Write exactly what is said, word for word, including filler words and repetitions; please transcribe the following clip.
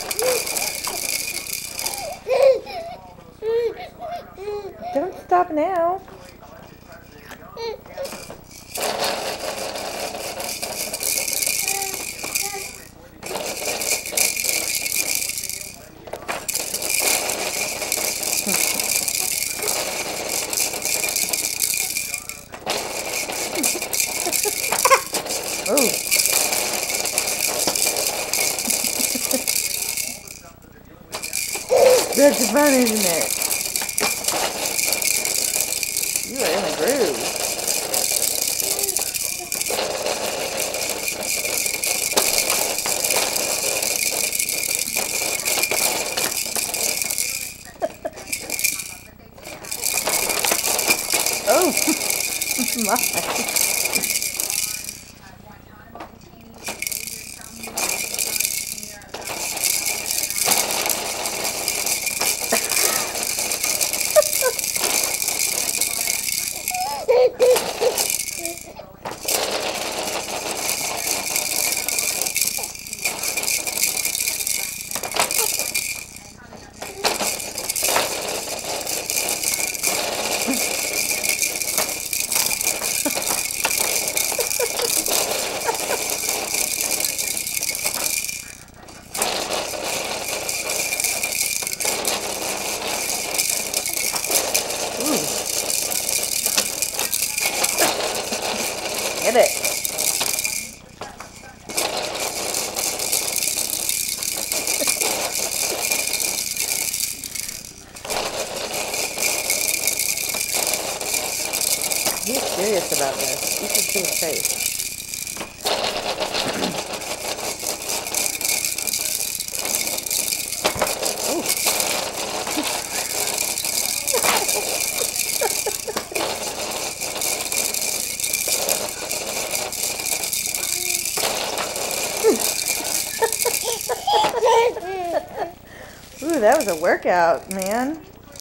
Don't stop now. Oh. That's fun, isn't it? You are in a groove. Oh, my. Get it. He's serious about this. You should see his face. Ooh, that was a workout, man.